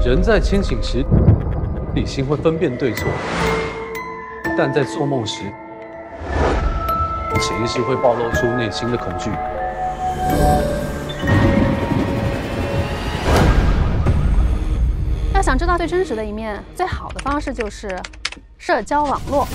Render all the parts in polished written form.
人在清醒时，理性会分辨对错，但在做梦时，潜意识会暴露出内心的恐惧。 要想知道最真实的一面，最好的方式就是社交网络。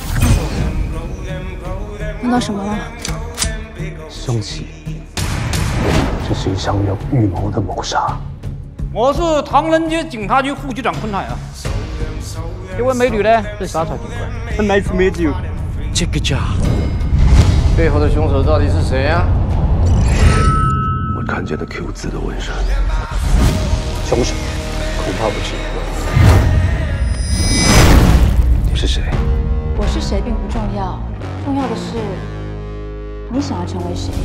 碰到什么了？ 凶器，这是一项有预谋的谋杀。 我是唐人街警察局副局长昆海啊。这位美女呢是沙草警官。 Nice to meet you。 这个家背后的凶手到底是谁啊？ 我看见了 Q 字的纹身，凶手恐怕不止一个。你是谁？ 我是谁并不重要，重要的是你想要成为谁。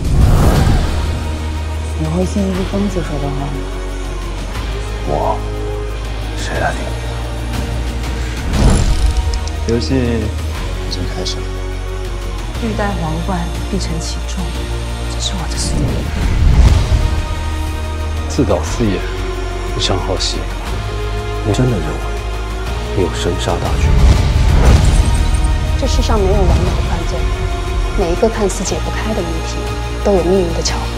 你会信一个疯子说的话吗？ 我谁来听？ 游戏已经开始了。 欲戴皇冠，必承其重，这是我的宿命。 自导自演，不像好戏。你真的认为你有生杀大权？ 这世上没有完美的犯罪，每一个看似解不开的谜题，都有命运的巧合。